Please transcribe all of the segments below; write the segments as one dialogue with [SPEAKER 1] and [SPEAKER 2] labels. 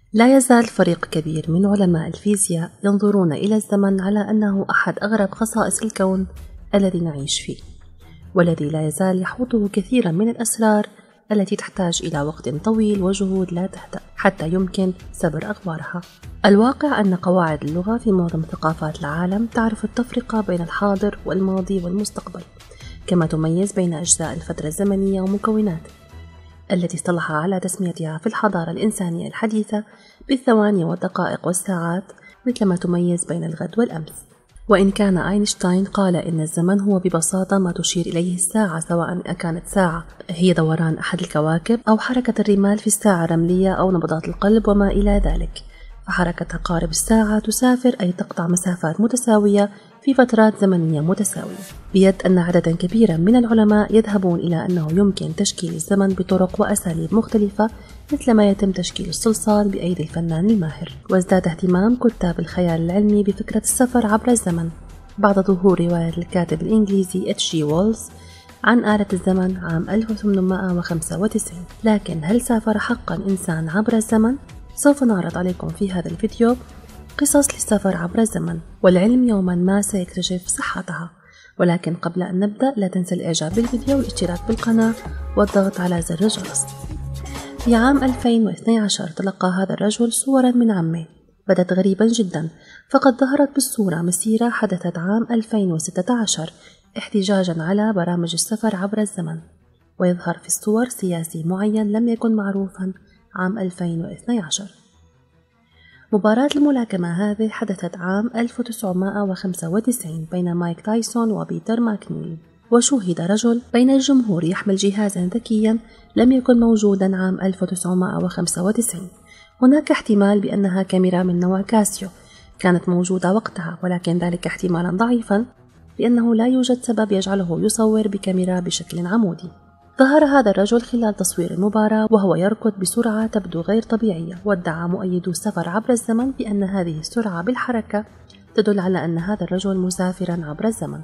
[SPEAKER 1] لا يزال فريق كبير من علماء الفيزياء ينظرون إلى الزمن على أنه أحد أغرب خصائص الكون الذي نعيش فيه، والذي لا يزال يحوطه كثيرا من الأسرار التي تحتاج إلى وقت طويل وجهود لا تهدأ حتى يمكن سبر أخبارها. الواقع أن قواعد اللغة في معظم ثقافات العالم تعرف التفرقة بين الحاضر والماضي والمستقبل، كما تميز بين أجزاء الفترة الزمنية ومكوناتها التي اصطلح على تسميتها في الحضارة الإنسانية الحديثة بالثواني والدقائق والساعات، مثلما تميز بين الغد والأمس. وإن كان أينشتاين قال إن الزمن هو ببساطة ما تشير إليه الساعة، سواء كانت ساعة هي دوران أحد الكواكب أو حركة الرمال في الساعة الرملية أو نبضات القلب وما إلى ذلك، فحركة عقارب الساعة تسافر أي تقطع مسافات متساوية في فترات زمنية متساوية، بيد أن عددا كبيرا من العلماء يذهبون إلى أنه يمكن تشكيل الزمن بطرق وأساليب مختلفة، مثل ما يتم تشكيل الصلصال بأيدي الفنان الماهر. وازداد اهتمام كتاب الخيال العلمي بفكرة السفر عبر الزمن بعد ظهور رواية الكاتب الإنجليزي H.G. Wells عن آلة الزمن عام 1895. لكن هل سافر حقا إنسان عبر الزمن؟ سوف نعرض عليكم في هذا الفيديو قصص للسفر عبر الزمن، والعلم يوما ما سيكتشف صحتها. ولكن قبل أن نبدأ لا تنسى الإعجاب بالفيديو والاشتراك بالقناة والضغط على زر الجرس. في عام 2012 تلقى هذا الرجل صورا من عمه بدت غريبا جدا، فقد ظهرت بالصورة مسيرة حدثت عام 2016 احتجاجا على برامج السفر عبر الزمن، ويظهر في الصور سياسي معين لم يكن معروفا عام 2012. مباراة الملاكمة هذه حدثت عام 1995 بين مايك تايسون وبيتر ماكنيل، وشوهد رجل بين الجمهور يحمل جهازا ذكيا لم يكن موجودا عام 1995. هناك احتمال بأنها كاميرا من نوع كاسيو كانت موجودة وقتها، ولكن ذلك احتمالا ضعيفا لأنه لا يوجد سبب يجعله يصور بكاميرا بشكل عمودي. ظهر هذا الرجل خلال تصوير المباراة وهو يركض بسرعة تبدو غير طبيعية، وادعى مؤيدو السفر عبر الزمن بأن هذه السرعة بالحركة تدل على أن هذا الرجل مسافرا عبر الزمن.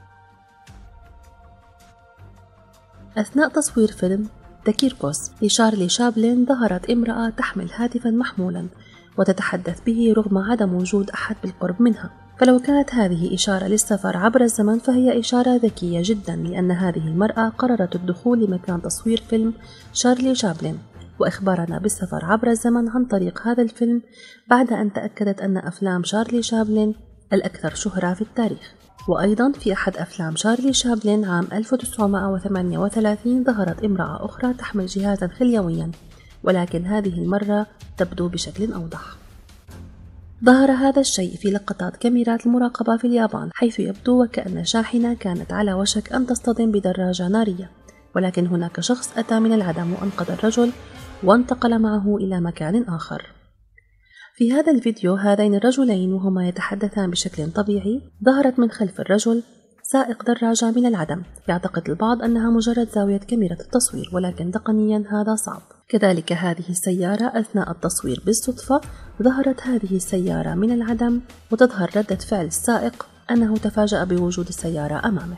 [SPEAKER 1] أثناء تصوير فيلم ذا كيركوس لشارلي شابلن ظهرت امرأة تحمل هاتفا محمولا وتتحدث به رغم عدم وجود أحد بالقرب منها، فلو كانت هذه إشارة للسفر عبر الزمن فهي إشارة ذكية جدا، لأن هذه المرأة قررت الدخول لمكان تصوير فيلم شارلي شابلن وإخبارنا بالسفر عبر الزمن عن طريق هذا الفيلم، بعد أن تأكدت أن أفلام شارلي شابلن الأكثر شهرة في التاريخ. وأيضا في أحد أفلام شارلي شابلن عام 1938 ظهرت امرأة أخرى تحمل جهازا خليويا، ولكن هذه المرة تبدو بشكل أوضح. ظهر هذا الشيء في لقطات كاميرات المراقبة في اليابان، حيث يبدو وكأن شاحنة كانت على وشك أن تصطدم بدراجة نارية، ولكن هناك شخص أتى من العدم وأنقذ الرجل وانتقل معه إلى مكان آخر. في هذا الفيديو هذين الرجلين وهما يتحدثان بشكل طبيعي، ظهرت من خلف الرجل سائق دراجة من العدم. يعتقد البعض أنها مجرد زاوية كاميرا التصوير، ولكن تقنيا هذا صعب. كذلك هذه السيارة أثناء التصوير بالصدفة ظهرت هذه السيارة من العدم، وتظهر ردة فعل السائق أنه تفاجأ بوجود السيارة أمامه.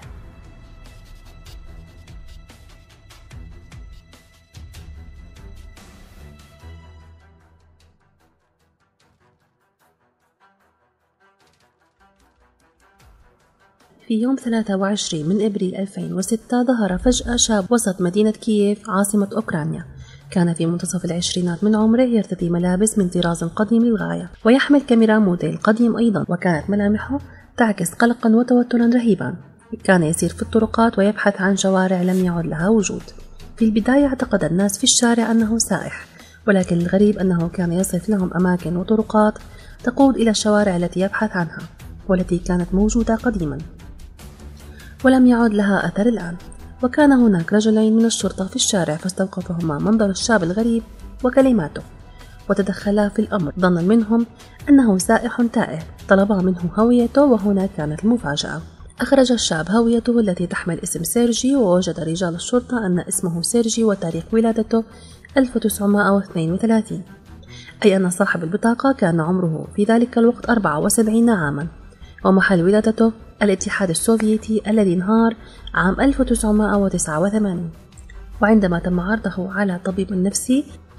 [SPEAKER 1] في يوم 23 من أبريل 2006 ظهر فجأة شاب وسط مدينة كييف عاصمة أوكرانيا. كان في منتصف العشرينات من عمره، يرتدي ملابس من طراز قديم للغاية ويحمل كاميرا موديل قديم أيضا، وكانت ملامحه تعكس قلقا وتوترا رهيبا. كان يسير في الطرقات ويبحث عن شوارع لم يعد لها وجود. في البداية اعتقد الناس في الشارع أنه سائح، ولكن الغريب أنه كان يصف لهم أماكن وطرقات تقود إلى الشوارع التي يبحث عنها والتي كانت موجودة قديما ولم يعد لها أثر الآن. وكان هناك رجلين من الشرطة في الشارع، فاستوقفهما منظر الشاب الغريب وكلماته، وتدخلا في الأمر ظنا منهم أنه سائح تائه. طلبا منه هويته، وهنا كانت المفاجأة. أخرج الشاب هويته التي تحمل اسم سيرجي، ووجد رجال الشرطة أن اسمه سيرجي وتاريخ ولادته 1932، أي أن صاحب البطاقة كان عمره في ذلك الوقت 74 عاما، ومحل ولادته الاتحاد السوفيتي الذي انهار عام 1989. وعندما تم عرضه على طبيب نفسي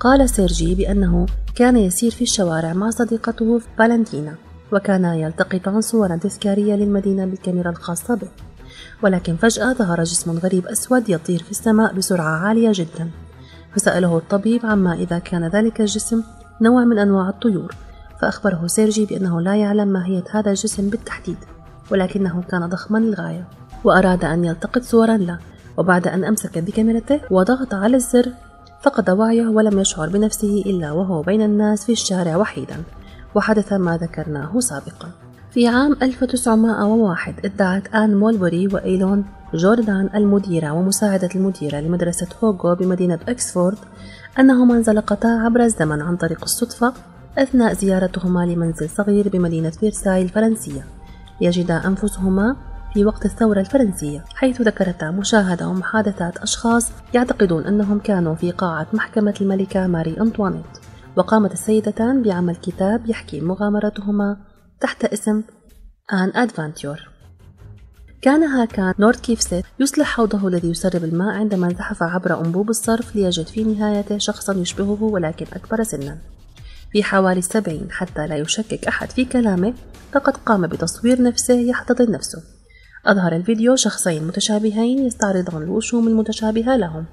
[SPEAKER 1] قال سيرجي بأنه كان يسير في الشوارع مع صديقته فالنتينا، وكانا يلتقطان صورا تذكارية للمدينة بالكاميرا الخاصة به، ولكن فجأة ظهر جسم غريب أسود يطير في السماء بسرعة عالية جدا. فسأله الطبيب عما إذا كان ذلك الجسم نوع من أنواع الطيور، فأخبره سيرجي بأنه لا يعلم ماهية هذا الجسم بالتحديد، ولكنه كان ضخما للغاية وأراد أن يلتقط صورا له. وبعد أن أمسك بكاميرته وضغط على الزر فقد وعيه ولم يشعر بنفسه إلا وهو بين الناس في الشارع وحيدا، وحدث ما ذكرناه سابقا. في عام 1901 ادعت آن مولبوري وإيلون جوردان المديرة ومساعدة المديرة لمدرسة هوغو بمدينة أكسفورد أنهما انزلقتا عبر الزمن عن طريق الصدفة أثناء زيارتهما لمنزل صغير بمدينة فيرساي الفرنسية، ليجدا أنفسهما في وقت الثورة الفرنسية، حيث ذكرتا مشاهدة ومحادثات أشخاص يعتقدون أنهم كانوا في قاعة محكمة الملكة ماري أنطوانيت. وقامت السيدتان بعمل كتاب يحكي مغامرتهما تحت اسم آن أدفانتيور. كان هاكان نوردكيفست يصلح حوضه الذي يسرب الماء عندما زحف عبر أنبوب الصرف ليجد في نهايته شخصا يشبهه ولكن أكبر سنا في حوالي 70 حتى لا يشكك أحد في كلامه، فقد قام بتصوير نفسه يحتضن نفسه. أظهر الفيديو شخصين متشابهين يستعرضان الوشوم المتشابهة لهم.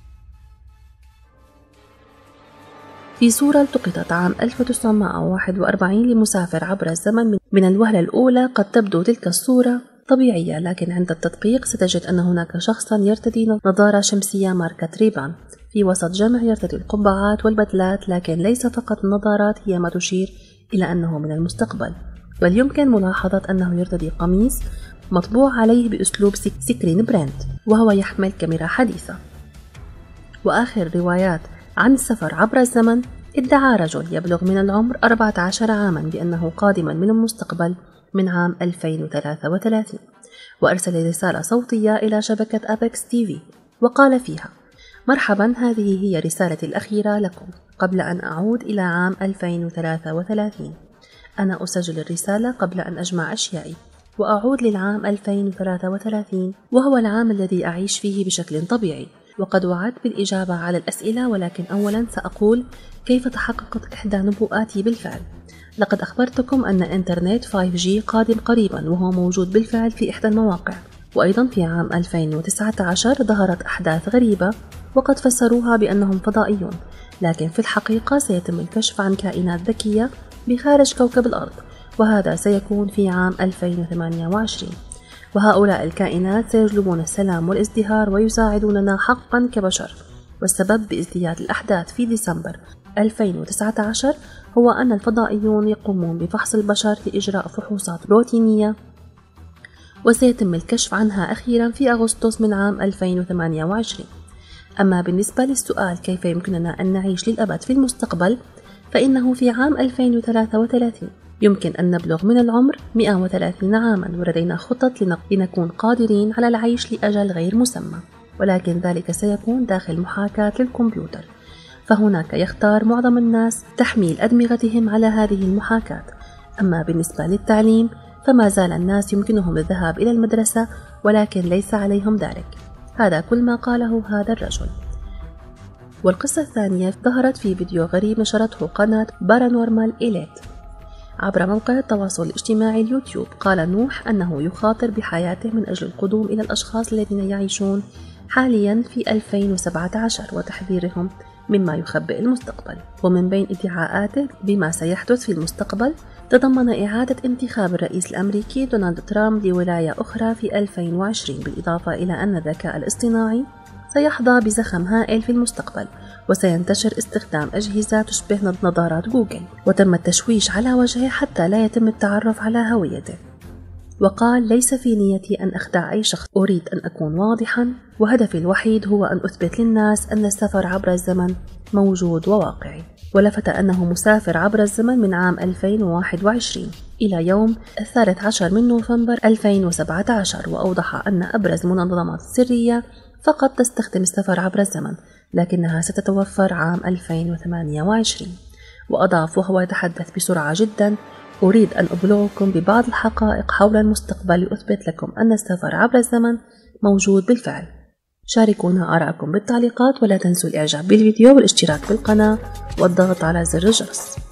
[SPEAKER 1] في صورة التقطت عام 1941 لمسافر عبر الزمن، من الوهلة الأولى قد تبدو تلك الصورة طبيعية، لكن عند التدقيق ستجد أن هناك شخصا يرتدي نظارة شمسية ماركة ريبان في وسط جمع يرتدي القبعات والبدلات، لكن ليس فقط النظارات هي ما تشير إلى أنه من المستقبل، بل يمكن ملاحظة أنه يرتدي قميص مطبوع عليه بأسلوب سكرين برينت، وهو يحمل كاميرا حديثة. وآخر روايات عن السفر عبر الزمن، ادعى رجل يبلغ من العمر 14 عاما بأنه قادما من المستقبل من عام 2033، وأرسل رسالة صوتية إلى شبكة أبيكس تي في وقال فيها: مرحبا، هذه هي رسالتي الأخيرة لكم قبل أن أعود إلى عام 2033. أنا أسجل الرسالة قبل أن أجمع أشيائي وأعود للعام 2033، وهو العام الذي أعيش فيه بشكل طبيعي، وقد وعدت بالإجابة على الأسئلة، ولكن أولا سأقول كيف تحققت إحدى نبوءاتي بالفعل. لقد أخبرتكم أن إنترنت 5G قادم قريبا، وهو موجود بالفعل في إحدى المواقع. وأيضا في عام 2019 ظهرت أحداث غريبة وقد فسروها بأنهم فضائيون، لكن في الحقيقة سيتم الكشف عن كائنات ذكية بخارج كوكب الأرض، وهذا سيكون في عام 2028. وهؤلاء الكائنات سيجلبون السلام والازدهار ويساعدوننا حقا كبشر. والسبب بازدياد الأحداث في ديسمبر 2019 هو أن الفضائيون يقومون بفحص البشر لإجراء فحوصات روتينية، وسيتم الكشف عنها أخيرا في أغسطس من عام 2028. أما بالنسبة للسؤال كيف يمكننا أن نعيش للأبد في المستقبل، فإنه في عام 2033 يمكن أن نبلغ من العمر 130 عاما، ولدينا خطط لنكون قادرين على العيش لأجل غير مسمى، ولكن ذلك سيكون داخل محاكاة للكمبيوتر. فهناك يختار معظم الناس تحميل أدمغتهم على هذه المحاكاة. أما بالنسبة للتعليم فما زال الناس يمكنهم الذهاب إلى المدرسة، ولكن ليس عليهم ذلك. هذا كل ما قاله هذا الرجل. والقصة الثانية ظهرت في فيديو غريب نشرته قناة بارانورمال إليت عبر موقع التواصل الاجتماعي اليوتيوب. قال نوح أنه يخاطر بحياته من أجل القدوم إلى الأشخاص الذين يعيشون حاليا في 2017 وتحذيرهم مما يخبئ المستقبل. ومن بين ادعاءاته بما سيحدث في المستقبل تضمن إعادة انتخاب الرئيس الأمريكي دونالد ترامب لولاية أخرى في 2020، بالإضافة إلى أن الذكاء الاصطناعي سيحظى بزخم هائل في المستقبل، وسينتشر استخدام أجهزة تشبه نظارات جوجل، وتم التشويش على وجهه حتى لا يتم التعرف على هويته. وقال: ليس في نيتي أن أخدع أي شخص، أريد أن أكون واضحا، وهدفي الوحيد هو أن أثبت للناس أن السفر عبر الزمن موجود وواقعي. ولفت أنه مسافر عبر الزمن من عام 2021 إلى يوم 13 من نوفمبر 2017، وأوضح أن أبرز المنظمات السرية فقط تستخدم السفر عبر الزمن، لكنها ستتوفر عام 2028. وأضاف وهو يتحدث بسرعة جدا: أريد أن أبلغكم ببعض الحقائق حول المستقبل لأثبت لكم أن السفر عبر الزمن موجود بالفعل. شاركونا آراءكم بالتعليقات، ولا تنسوا الإعجاب بالفيديو والاشتراك بالقناة والضغط على زر الجرس.